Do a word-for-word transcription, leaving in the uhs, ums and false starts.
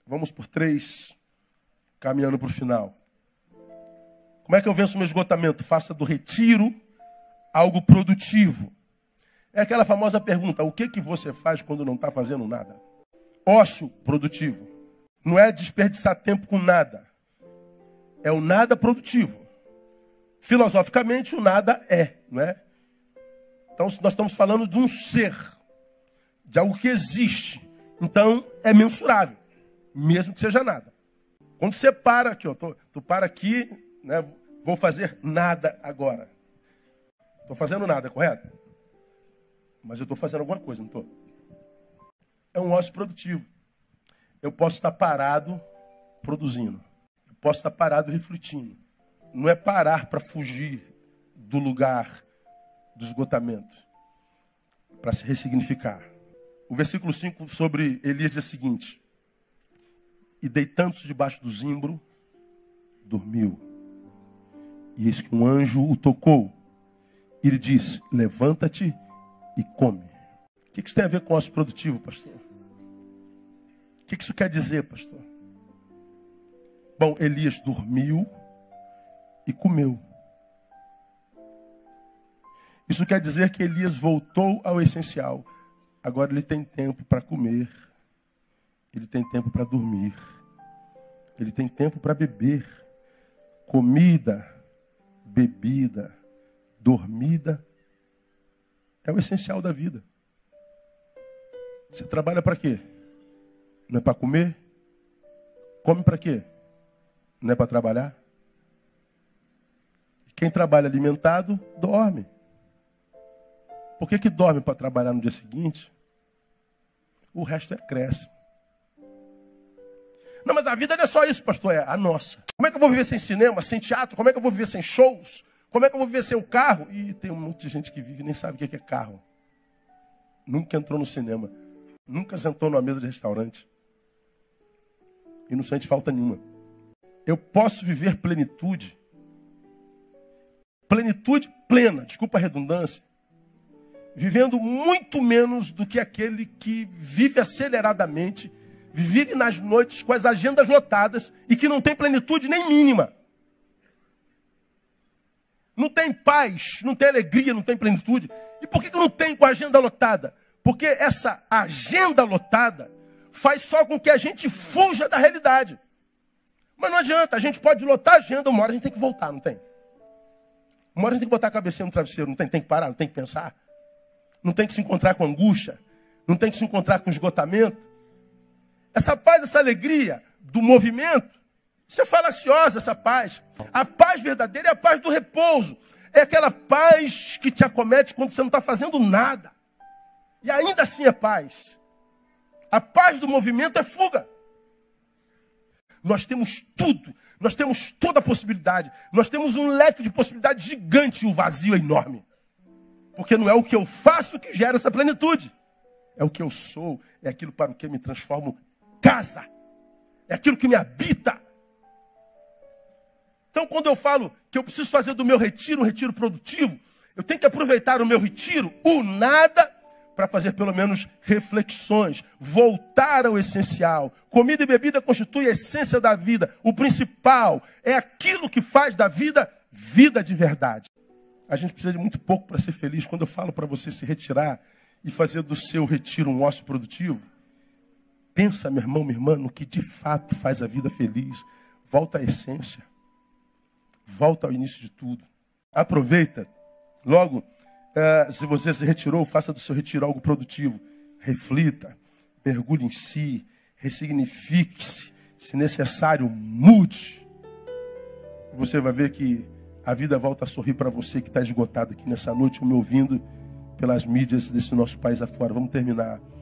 Vamos por três, caminhando para o final. Como é que eu venço o meu esgotamento? Faça do retiro algo produtivo. É aquela famosa pergunta, o que, que você faz quando não está fazendo nada? Ócio produtivo. Não é desperdiçar tempo com nada. É o nada produtivo. Filosoficamente, o nada é, não é? Então, nós estamos falando de um ser, de algo que existe. Então, é mensurável, mesmo que seja nada. Quando você para aqui, ó, tô, tu para aqui, né, vou fazer nada agora. Estou fazendo nada, correto? Mas eu estou fazendo alguma coisa, não estou? É um ócio produtivo. Eu posso estar parado produzindo. Eu posso estar parado refletindo. Não é parar para fugir do lugar do esgotamento. Para se ressignificar. O versículo cinco sobre Elias diz o seguinte. E deitando-se debaixo do zimbro, dormiu. E eis que um anjo o tocou. E ele disse, levanta-te e come. O que isso tem a ver com ócio produtivo, pastor? O que isso quer dizer, pastor? Bom, Elias dormiu e comeu. Isso quer dizer que Elias voltou ao essencial. Agora ele tem tempo para comer. Ele tem tempo para dormir. Ele tem tempo para beber. Comida, bebida, dormida. É o essencial da vida. Você trabalha para quê? Não é para comer? Come para quê? Não é para trabalhar? Quem trabalha alimentado, dorme. Por que que dorme para trabalhar no dia seguinte? O resto é acréscimo. Não, mas a vida não é só isso, pastor, é a nossa. Como é que eu vou viver sem cinema, sem teatro? Como é que eu vou viver sem shows? Como é que eu vou viver sem o carro? E tem um monte de gente que vive e nem sabe o que é carro. Nunca entrou no cinema. Nunca sentou numa mesa de restaurante. E não sente falta nenhuma. Eu posso viver plenitude. Plenitude plena, desculpa a redundância. Vivendo muito menos do que aquele que vive aceleradamente, vive nas noites com as agendas lotadas e que não tem plenitude nem mínima. Não tem paz, não tem alegria, não tem plenitude. E por que que não tem com a agenda lotada? Porque essa agenda lotada faz só com que a gente fuja da realidade. Mas não adianta, a gente pode lotar a agenda, uma hora a gente tem que voltar, não tem? Uma hora a gente tem que botar a cabecinha no travesseiro, não tem? Tem que parar, não tem que pensar. Não tem que se encontrar com angústia. Não tem que se encontrar com esgotamento. Essa paz, essa alegria do movimento, isso é falaciosa, essa paz. A paz verdadeira é a paz do repouso. É aquela paz que te acomete quando você não está fazendo nada. E ainda assim é paz. A paz do movimento é fuga. Nós temos tudo. Nós temos toda a possibilidade. Nós temos um leque de possibilidades gigante e o vazio é enorme. Porque não é o que eu faço que gera essa plenitude. É o que eu sou. É aquilo para o que eu me transformo casa. É aquilo que me habita. Então, quando eu falo que eu preciso fazer do meu retiro um retiro produtivo, eu tenho que aproveitar o meu retiro, o nada, para fazer pelo menos reflexões, voltar ao essencial. Comida e bebida constituem a essência da vida. O principal é aquilo que faz da vida, vida de verdade. A gente precisa de muito pouco para ser feliz. Quando eu falo para você se retirar e fazer do seu retiro um ócio produtivo, pensa, meu irmão, minha irmã, no que de fato faz a vida feliz. Volta à essência. Volta ao início de tudo. Aproveita. Logo, uh, se você se retirou, faça do seu retiro algo produtivo. Reflita, mergulhe em si, ressignifique-se. Se necessário, mude. Você vai ver que a vida volta a sorrir para você que está esgotado aqui nessa noite, me ouvindo pelas mídias desse nosso país afora. Vamos terminar.